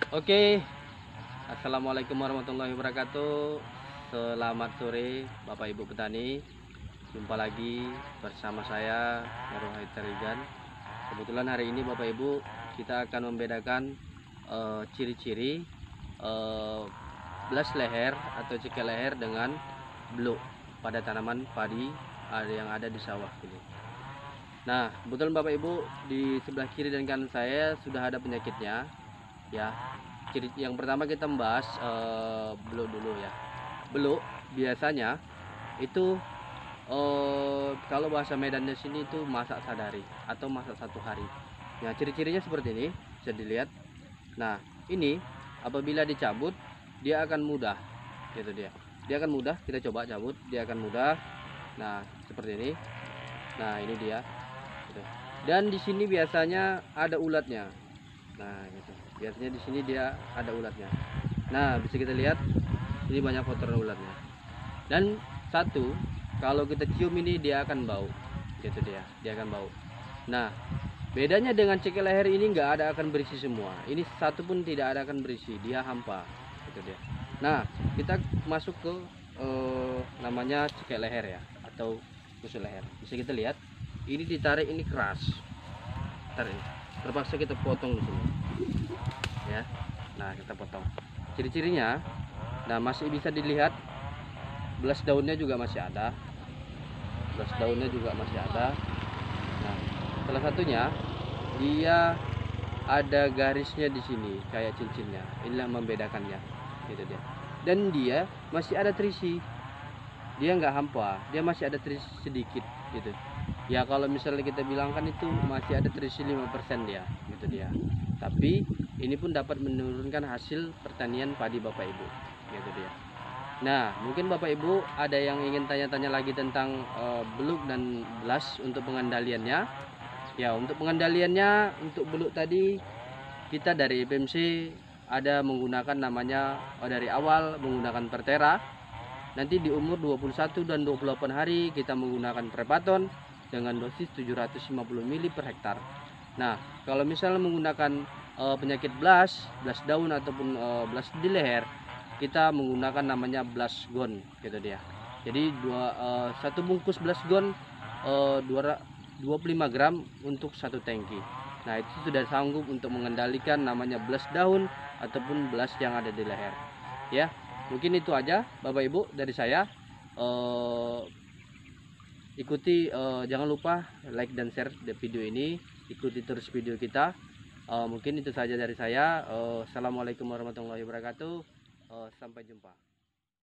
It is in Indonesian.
Oke, assalamualaikum warahmatullahi wabarakatuh. Selamat sore, Bapak Ibu petani. Jumpa lagi bersama saya, Heru Haitarigan. Kebetulan hari ini, Bapak Ibu, kita akan membedakan ciri-ciri belas leher atau cekel leher dengan bluk pada tanaman padi yang ada di sawah ini. Nah, kebetulan Bapak Ibu di sebelah kiri dan kanan saya sudah ada penyakitnya, ya. Ciri yang pertama kita membahas beluk dulu ya. Beluk biasanya itu kalau bahasa Medannya sini itu masak sadari atau masak satu hari. Nah, ciri-cirinya seperti ini, bisa dilihat. Nah, ini apabila dicabut dia akan mudah, gitu dia. Dia akan mudah, kita coba cabut, dia akan mudah. Nah, seperti ini. Nah, ini dia. Gitu. Dan di sini biasanya ada ulatnya. Nah, gitu. Biasanya di sini dia ada ulatnya. Nah, bisa kita lihat ini banyak kotoran ulatnya. Dan satu, kalau kita cium ini dia akan bau. Gitu dia akan bau. Nah, bedanya dengan cekel leher ini nggak ada akan berisi semua. Ini satu pun tidak ada akan berisi, dia hampa. Gitu dia. Nah, kita masuk ke namanya cekel leher ya, atau tusuk leher. Bisa kita lihat, ini ditarik ini keras. Tarik. Terpaksa kita potong di sini. Ya, nah kita potong ciri-cirinya. Nah, masih bisa dilihat belas daunnya juga masih ada, nah, salah satunya dia ada garisnya di sini kayak cincinnya, inilah membedakannya, gitu dia. Dan dia masih ada terisi, dia nggak hampa, dia masih ada terisi sedikit gitu ya. Kalau misalnya kita bilang kan itu masih ada terisi 5% dia, gitu dia. Tapi ini pun dapat menurunkan hasil pertanian padi Bapak Ibu, gitu dia. Nah, mungkin Bapak Ibu ada yang ingin tanya-tanya lagi tentang beluk dan belas untuk pengendaliannya. Ya, untuk pengendaliannya untuk beluk tadi kita dari PMC ada menggunakan namanya dari awal menggunakan Pertera. Nanti di umur 21 dan 28 hari kita menggunakan Prepaton dengan dosis 750 ml per hektar. Nah, kalau misalnya menggunakan penyakit belas daun ataupun belas di leher, kita menggunakan namanya Blasgon, gitu dia. Jadi satu bungkus Blasgon 25 gram untuk satu tangki. Nah, itu sudah sanggup untuk mengendalikan namanya belas daun ataupun belas yang ada di leher. Ya, mungkin itu aja Bapak Ibu dari saya. Ikuti, jangan lupa like dan share video ini. Ikuti terus video kita. Mungkin itu saja dari saya. Assalamualaikum warahmatullahi wabarakatuh. Sampai jumpa.